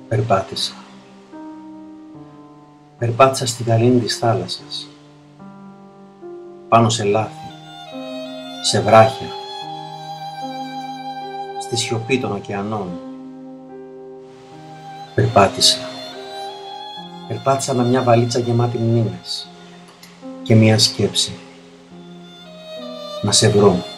Περπάτησα. Περπάτησα στη γαλήνη της θάλασσας, πάνω σε λάθη, σε βράχια, στη σιωπή των ωκεανών. Περπάτησα. Περπάτησα με μια βαλίτσα γεμάτη μνήμες και μια σκέψη. Να σε βρω.